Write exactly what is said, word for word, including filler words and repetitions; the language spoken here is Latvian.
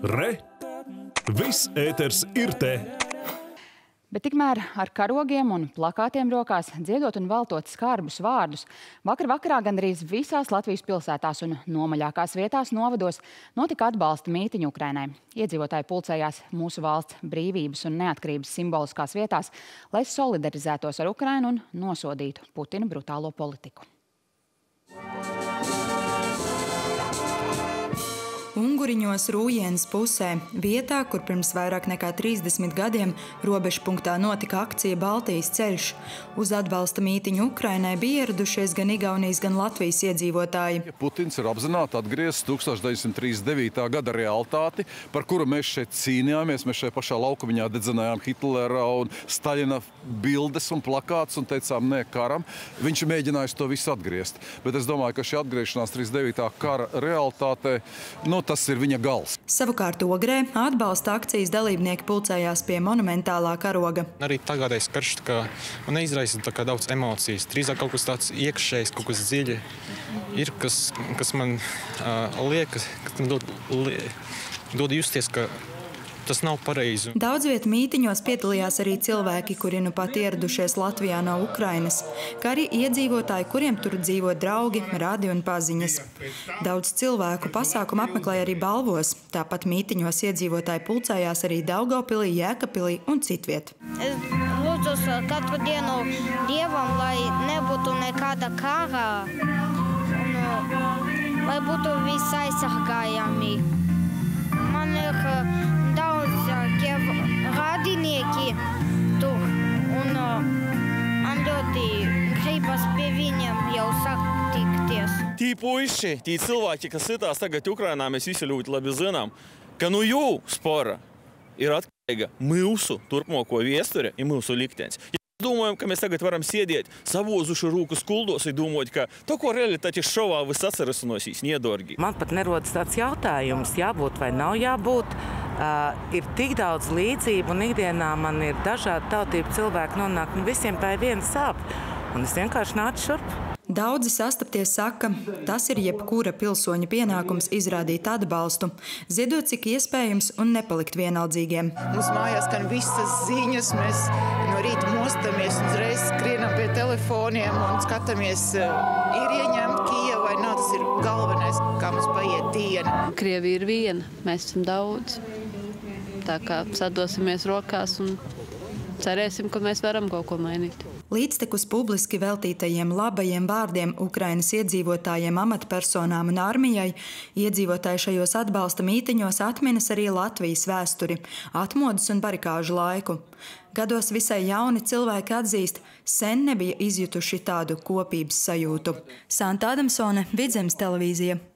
Re! Viss ēters ir te! Bet tikmēr ar karogiem un plakātiem rokās dziedot un valtot skarbus vārdus, vakar vakarā gandrīz visās Latvijas pilsētās un nomaļākās vietās novados notika atbalsta mītiņu Ukrainai. Iedzīvotāji pulcējās mūsu valsts brīvības un neatkarības simboliskās vietās, lai solidarizētos ar Ukrainu un nosodītu Putina brutālo politiku. Unguriņos Rūjienas pusē, vietā, kur pirms vairāk nekā trīsdesmit gadiem robežpunktā notika akcija Baltijas ceļš. Uz atbalsta mītiņu Ukrainai bija ieradušies gan Igaunijas, gan Latvijas iedzīvotāji. Putins ir apzināti atgriezis tūkstoš deviņsimt trīsdesmit devītā gada realitāti, par kuru mēs šeit cīnījāmies. Mēs šeit pašā laukumiņā dedzinājām Hitlera un Staļina bildes un plakātus un teicām nē karam. Viņš mēģinājis to visu atgriezt. Bet es domāju, ka šī atgriešanās trīsdesmit devītā kara realitātē, nu, tas ir viņa gals. Savukārt Ogrē atbalsta akcijas dalībnieki pulcējās pie monumentālā karoga. Arī tagadējais karš man neizraisa daudz emocijas. Drīzāk kaut kas tāds iekšējs, kaut kas dziļi ir, kas, kas man uh, liekas, kas man dod, li, dod justies, ka tas nav pareizi. Daudz viet mītiņos piedalījās arī cilvēki, kuri nu pat ieradušies Latvijā no Ukrainas, kā arī iedzīvotāji, kuriem tur dzīvo draugi, radi un paziņas. Daudz cilvēku pasākumu apmeklēja arī Balvos, tāpat mītiņos iedzīvotāji pulcējās arī Daugavpilī, Jēkabpilī un citviet. Es lūdzu katru dienu Dievam, lai nebūtu nekāda kara, un lai būtu visi aizsargājami. Man ir radinieki tur, un man ļoti gribas pie viņiem jau satikties. Tī puiši, tī cilvēki, kas sitās tagad Ukrainā, mēs visi ļoti labi zinām, ka no jų spora ir atkarīga mūsu turpmāko viesture un mūsu liktenis. Domājam, ka mēs tagad varam sēdēt savozuši rūkas kuldos un domāt, ka to, ko realitātes šovā viss atcerēsinosīs, nedorgi. Man pat nerodas tāds jautājums, jābūt vai nav jābūt. Uh, ir tik daudz līdzību un ikdienā man ir dažādi tautību cilvēki nonāk un visiem pēc viena sāp. Un es vienkārši nācu šurp. Daudzi sastapties saka, tas ir jebkura pilsoņa pienākums izrādīt atbalstu, ziedot cik iespējams un nepalikt vienaldzīgiem. Mums mājās skan visas ziņas, mēs no rīta mostamies un uzreiz skrienam pie telefoniem un skatāmies, ir ieņemta Kijeva vai nav, tas ir galvenais, kā mums paiet diena. Krievi ir viena, mēs esam daudz. Tā kā sadosimies rokās un cerēsim, ka mēs varam kaut ko mainīt. Līdztekus publiski veltītajiem labajiem vārdiem Ukrainas iedzīvotājiem, amatpersonām un armijai, iedzīvotāji šajos atbalsta mītiņos atminas arī Latvijas vēsturi, atmodas un barikāžu laiku. Gados visai jauni cilvēki atzīst, sen nebija izjutuši tādu kopības sajūtu. Santa Adamsone, Vidzemes televīzija.